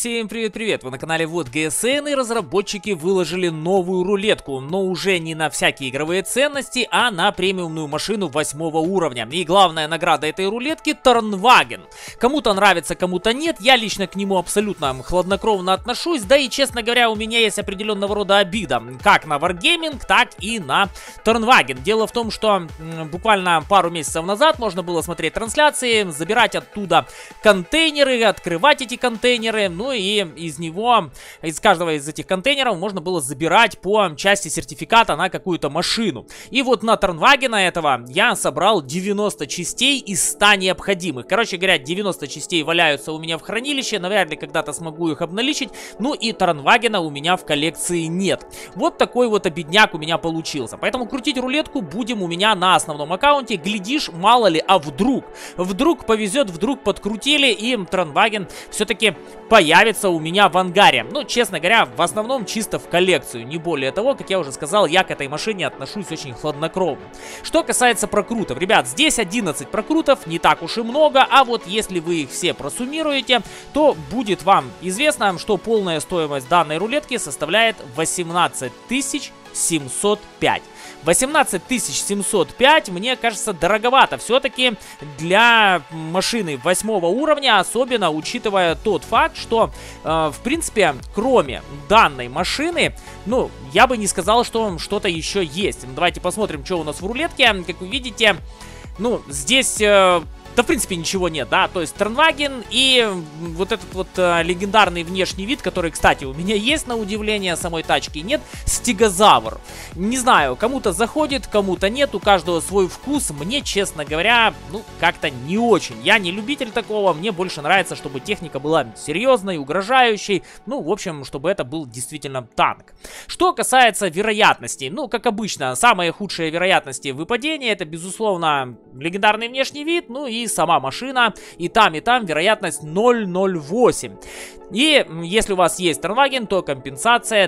Всем привет-привет! Вы на канале Вот ГСН, и разработчики выложили новую рулетку, но уже не на всякие игровые ценности, а на премиумную машину 8 уровня. И главная награда этой рулетки — Торнваген. Кому-то нравится, кому-то нет, я лично к нему абсолютно хладнокровно отношусь, да и, честно говоря, у меня есть определенного рода обида, как на Wargaming, так и на Торнваген. Дело в том, что буквально пару месяцев назад можно было смотреть трансляции, забирать оттуда контейнеры, открывать эти контейнеры, ну и из каждого из этих контейнеров можно было забирать по части сертификата на какую-то машину. И вот на Торнвагена этого я собрал 90 частей из 100 необходимых. Короче говоря, 90 частей валяются у меня в хранилище, навряд ли когда-то смогу их обналичить. Ну и Торнвагена у меня в коллекции нет. Вот такой вот обедняк у меня получился. Поэтому крутить рулетку будем у меня на основном аккаунте. Глядишь, мало ли, а вдруг повезет, вдруг подкрутили, и Торнваген все-таки появится у меня в ангаре. Ну, честно говоря, в основном чисто в коллекцию, не более того. Как я уже сказал, я к этой машине отношусь очень хладнокровно. Что касается прокрутов, ребят, здесь 11 прокрутов, не так уж и много, а вот если вы их все просуммируете, то будет вам известно, что полная стоимость данной рулетки составляет 18 705. 18 705, мне кажется, дороговато все-таки для машины 8 уровня, особенно учитывая тот факт, что, в принципе, кроме данной машины, ну, я бы не сказал, что что-то еще есть. Давайте посмотрим, что у нас в рулетке. Как вы видите, ну, здесь... Да, в принципе, ничего нет, да, то есть Торнваген и вот этот вот легендарный внешний вид, который, кстати, у меня есть, на удивление, самой тачки нет, стегозавр. Не знаю, кому-то заходит, кому-то нет, у каждого свой вкус. Мне, честно говоря, ну, как-то не очень. Я не любитель такого, мне больше нравится, чтобы техника была серьезной, угрожающей, ну, в общем, чтобы это был действительно танк. Что касается вероятностей, ну, как обычно, самые худшие вероятности выпадения — это, безусловно, легендарный внешний вид, ну и сама машина, и там вероятность 0,08. И если у вас есть Торнваген, то компенсация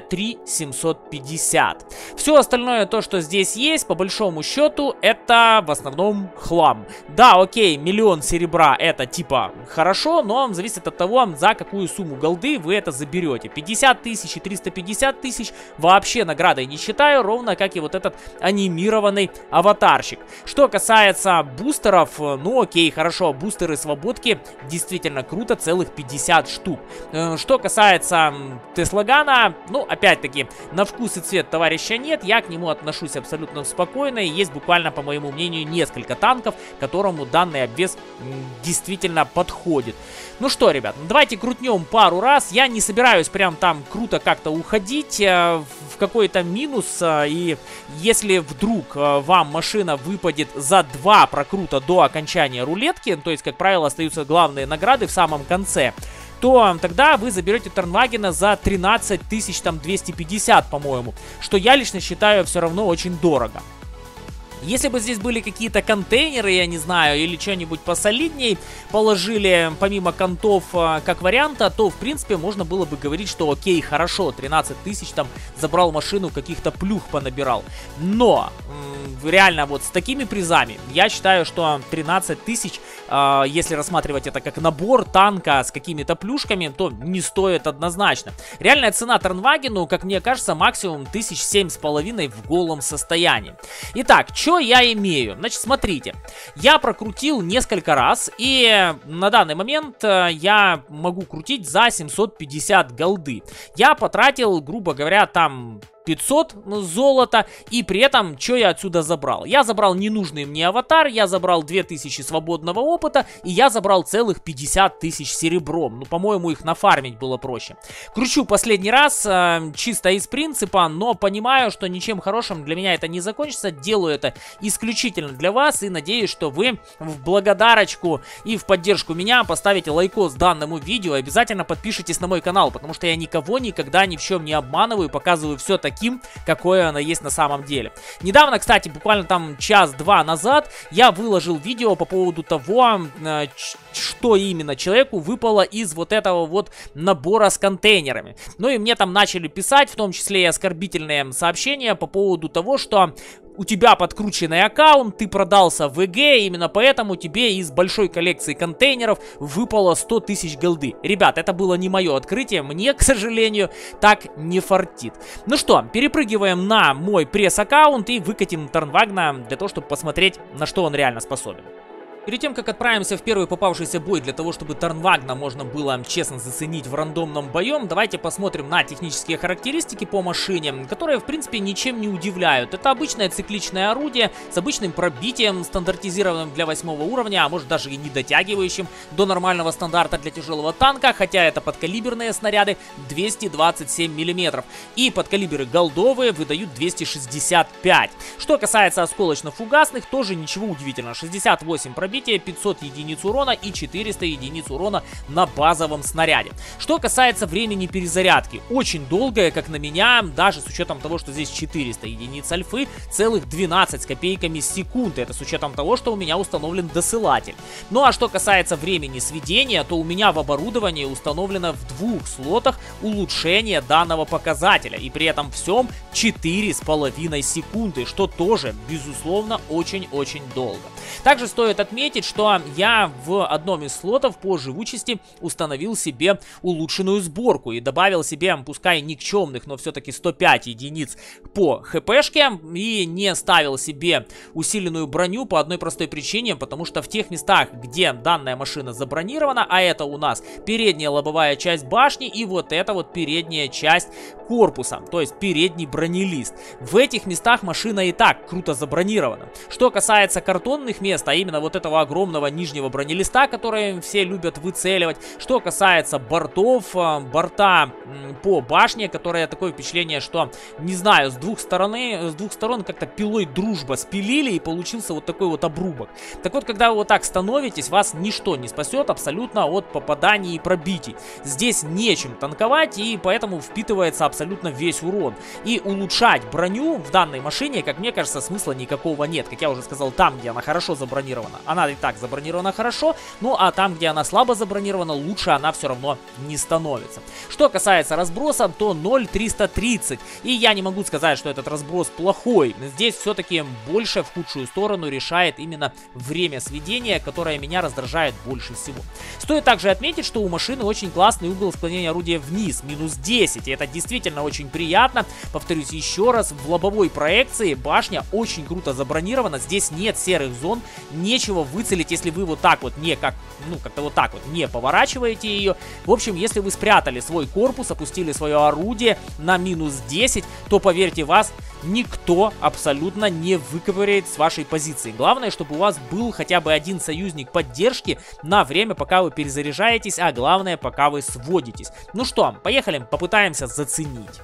3750. Все остальное, то, что здесь есть, по большому счету, это в основном хлам. Да, окей, миллион серебра — это типа хорошо, но зависит от того, за какую сумму голды вы это заберете. 50 тысяч и 350 тысяч вообще наградой не считаю, ровно как и вот этот анимированный аватарщик. Что касается бустеров, ну окей, хорошо, бустеры свободки действительно круто, целых 50 штук. Что касается Теслагана, ну, опять-таки, на вкус и цвет товарища нет, я к нему отношусь абсолютно спокойно, и есть буквально, по моему мнению, несколько танков, которому данный обвес действительно подходит. Ну что, ребят, давайте крутнем пару раз. Я не собираюсь прям там круто как-то уходить в какой-то минус, и если вдруг вам машина выпадет за 2 прокрута до окончания рулетки, то есть, как правило, остаются главные награды в самом конце, то тогда вы заберете Торнвагена за 13 250, по-моему, что я лично считаю все равно очень дорого. Если бы здесь были какие-то контейнеры, я не знаю, или что-нибудь посолидней положили, помимо контов, как варианта, то, в принципе, можно было бы говорить, что окей, хорошо, 13 тысяч там забрал машину, каких-то плюх понабирал. Но, реально, вот с такими призами, я считаю, что 13 тысяч, если рассматривать это как набор танка с какими-то плюшками, то не стоит однозначно. Реальная цена Торнвагену, как мне кажется, максимум 7,5 в голом состоянии. Итак, что я имею? Значит, смотрите, я прокрутил несколько раз, и на данный момент я могу крутить за 750 голды. Я потратил, грубо говоря, там 500 золота, и при этом, что я отсюда забрал? Я забрал ненужный мне аватар, я забрал 2000 свободного опыта, и я забрал целых 50 тысяч серебром. Ну, по-моему, их нафармить было проще. Кручу последний раз, чисто из принципа, но понимаю, что ничем хорошим для меня это не закончится. Делаю это исключительно для вас, и надеюсь, что вы в благодарочку и в поддержку меня поставите лайкос данному видео, и обязательно подпишитесь на мой канал, потому что я никого никогда ни в чем не обманываю, показываю все таким, какое оно есть на самом деле. Недавно, кстати, буквально там час-два назад я выложил видео по поводу того, что именно человеку выпало из вот этого вот набора с контейнерами. Ну и мне там начали писать, в том числе и оскорбительные сообщения по поводу того, что у тебя подкрученный аккаунт, ты продался в ВГ, именно поэтому тебе из большой коллекции контейнеров выпало 100 тысяч голды. Ребят, это было не мое открытие, мне, к сожалению, так не фартит. Ну что, перепрыгиваем на мой пресс-аккаунт и выкатим Тарнвагна для того, чтобы посмотреть, на что он реально способен. Перед тем, как отправимся в первый попавшийся бой, для того, чтобы Тарнвагна можно было честно заценить в рандомном боем, давайте посмотрим на технические характеристики по машине, которые, в принципе, ничем не удивляют. Это обычное цикличное орудие с обычным пробитием, стандартизированным для 8 уровня, а может даже и не дотягивающим до нормального стандарта для тяжелого танка, хотя это подкалиберные снаряды 227 мм. И подкалиберы голдовые выдают 265. Что касается осколочно-фугасных, тоже ничего удивительного. 68 пробития, 500 единиц урона и 400 единиц урона на базовом снаряде. Что касается времени перезарядки, очень долгое, как на меня, даже с учетом того, что здесь 400 единиц альфы, целых 12 с копейками секунды. Это с учетом того, что у меня установлен досылатель. Ну а что касается времени сведения, то у меня в оборудовании установлено в 2 слотах улучшение данного показателя. И при этом всем 4,5 секунды, что тоже, безусловно, очень-очень долго. Также стоит отметить, что я в одном из слотов по живучести установил себе улучшенную сборку и добавил себе, пускай никчемных, но все-таки 105 единиц по хпшке, и не ставил себе усиленную броню по одной простой причине, потому что в тех местах, где данная машина забронирована, а это у нас передняя лобовая часть башни и вот это вот передняя часть корпуса, то есть передний бронелист, в этих местах машина и так круто забронирована. Что касается картонных мест, а именно вот этого огромного нижнего бронелиста, который все любят выцеливать. Что касается бортов, борта по башне, которое такое впечатление, что, не знаю, с двух сторон как-то пилой дружба спилили и получился вот такой вот обрубок. Так вот, когда вы вот так становитесь, вас ничто не спасет абсолютно от попаданий и пробитий. Здесь нечем танковать, и поэтому впитывается абсолютно весь урон. И улучшать броню в данной машине, как мне кажется, смысла никакого нет. Как я уже сказал, там, где она хорошо забронирована, она и так забронирована хорошо, ну а там, где она слабо забронирована, лучше она все равно не становится. Что касается разброса, то 0,330, и я не могу сказать, что этот разброс плохой. Здесь все-таки больше в худшую сторону решает именно время сведения, которое меня раздражает больше всего. Стоит также отметить, что у машины очень классный угол склонения орудия вниз, минус 10, и это действительно очень приятно. Повторюсь еще раз, в лобовой проекции башня очень круто забронирована, здесь нет серых зон, нечего выцелить, если вы вот так вот не как-то вот так вот не поворачиваете ее. В общем, если вы спрятали свой корпус, опустили свое орудие на минус 10, то, поверьте, вас никто абсолютно не выковыряет с вашей позиции. Главное, чтобы у вас был хотя бы один союзник поддержки на время, пока вы перезаряжаетесь, а главное, пока вы сводитесь. Ну что, поехали, попытаемся заценить.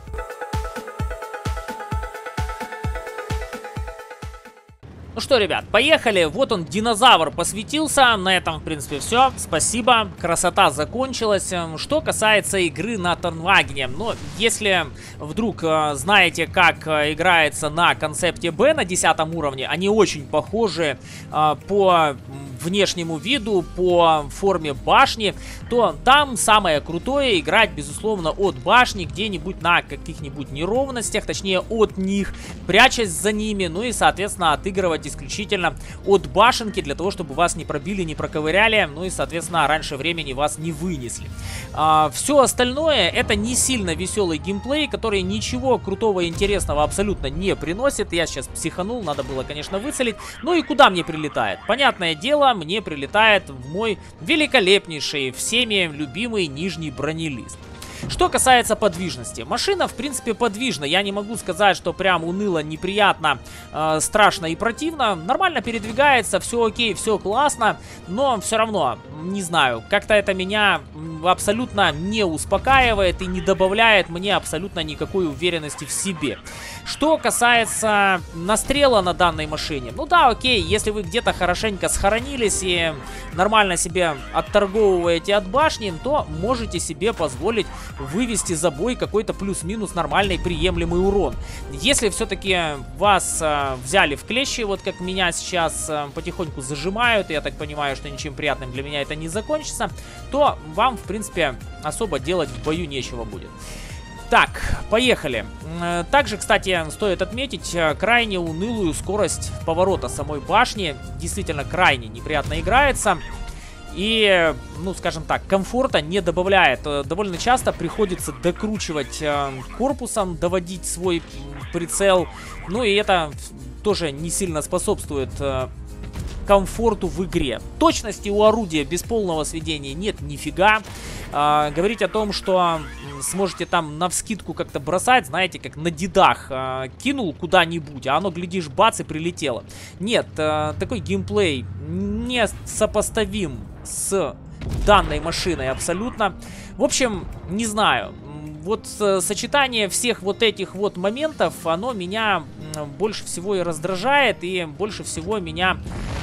Ну что, ребят, поехали. Вот он, динозавр, посветился. На этом, в принципе, все. Спасибо. Красота закончилась. Что касается игры на Тарнвагне. Ну, если вдруг знаете, как играется на концепте Б на 10 уровне, они очень похожи по внешнему виду, по форме башни, то там самое крутое играть, безусловно, от башни, где-нибудь на каких-нибудь неровностях, точнее от них, прячась за ними, ну и, соответственно, отыгрывать исключительно от башенки, для того, чтобы вас не пробили, не проковыряли, ну и, соответственно, раньше времени вас не вынесли. Все остальное это не сильно веселый геймплей, который ничего крутого и интересного абсолютно не приносит. Я сейчас психанул, надо было, конечно, выцелить. Ну и куда мне прилетает? Понятное дело, мне прилетает в мой великолепнейший, всеми любимый нижний бронелист. Что касается подвижности, машина в принципе подвижна, я не могу сказать, что прям уныло, неприятно, страшно и противно, нормально передвигается, все окей, все классно, но все равно, не знаю, как-то это меня абсолютно не успокаивает и не добавляет мне абсолютно никакой уверенности в себе. Что касается настрела на данной машине, ну да, окей, если вы где-то хорошенько схоронились и нормально себе отторговываете от башни, то можете себе позволить вывести за бой какой-то плюс-минус нормальный приемлемый урон. Если все-таки вас взяли в клещи, вот как меня сейчас потихоньку зажимают, и я так понимаю, что ничем приятным для меня это не закончится, то вам, в принципе, особо делать в бою нечего будет. Так, поехали. Также, кстати, стоит отметить крайне унылую скорость поворота самой башни. Действительно, крайне неприятно играется. И, ну, скажем так, комфорта не добавляет. Довольно часто приходится докручивать корпусом, доводить свой прицел. Ну и это тоже не сильно способствует комфорту в игре. Точности у орудия без полного сведения нет нифига. Говорить о том, что сможете там навскидку как-то бросать, знаете, как на дедах, кинул куда-нибудь, а оно, глядишь, бац, и прилетело. Нет, такой геймплей не сопоставим с данной машиной абсолютно. В общем, не знаю. Вот сочетание всех вот этих вот моментов, оно меня больше всего и раздражает, и больше всего меня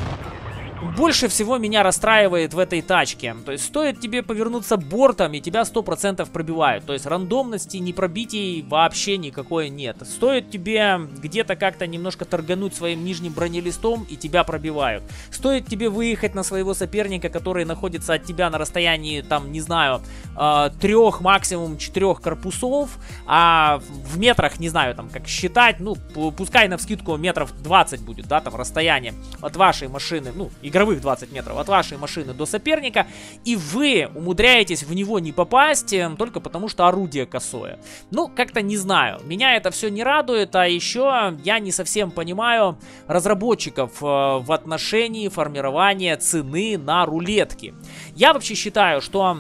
расстраивает в этой тачке. То есть стоит тебе повернуться бортом, и тебя 100% пробивают. То есть рандомности, непробитий вообще никакой нет. Стоит тебе где-то как-то немножко торгануть своим нижним бронелистом, и тебя пробивают. Стоит тебе выехать на своего соперника, который находится от тебя на расстоянии, там, не знаю, 3, максимум 4 корпусов, а в метрах, не знаю, там, как считать, ну, пускай навскидку метров 20 будет, да, там, расстояние от вашей машины, ну, игровых 20 метров от вашей машины до соперника, и вы умудряетесь в него не попасть только потому, что орудие косое. Ну, как-то не знаю, меня это все не радует, а еще я не совсем понимаю разработчиков в отношении формирования цены на рулетки. Я вообще считаю, что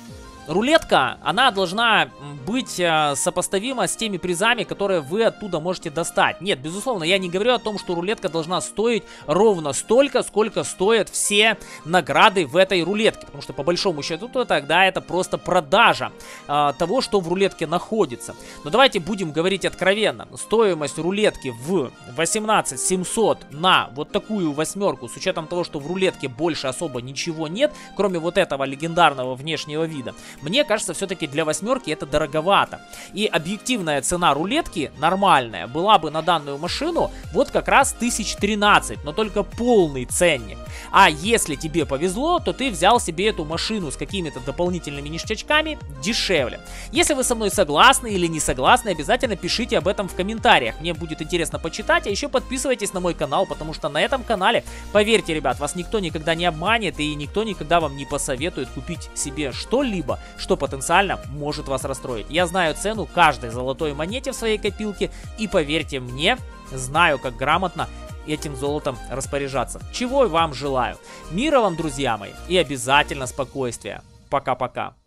рулетка, она должна быть сопоставима с теми призами, которые вы оттуда можете достать. Нет, безусловно, я не говорю о том, что рулетка должна стоить ровно столько, сколько стоят все награды в этой рулетке. Потому что, по большому счету, тогда это просто продажа того, что в рулетке находится. Но давайте будем говорить откровенно. Стоимость рулетки в 18 700 на вот такую восьмерку, с учетом того, что в рулетке больше особо ничего нет, кроме вот этого легендарного внешнего вида, мне кажется, все-таки для восьмерки это дороговато. И объективная цена рулетки, нормальная, была бы на данную машину вот как раз 1013, но только полный ценник. А если тебе повезло, то ты взял себе эту машину с какими-то дополнительными ништячками дешевле. Если вы со мной согласны или не согласны, обязательно пишите об этом в комментариях. Мне будет интересно почитать, а еще подписывайтесь на мой канал, потому что на этом канале, поверьте, ребят, вас никто никогда не обманет и никто никогда вам не посоветует купить себе что-либо, что потенциально может вас расстроить. Я знаю цену каждой золотой монете в своей копилке и, поверьте мне, знаю, как грамотно этим золотом распоряжаться. Чего вам желаю. Мира вам, друзья мои, и обязательно спокойствия. Пока-пока.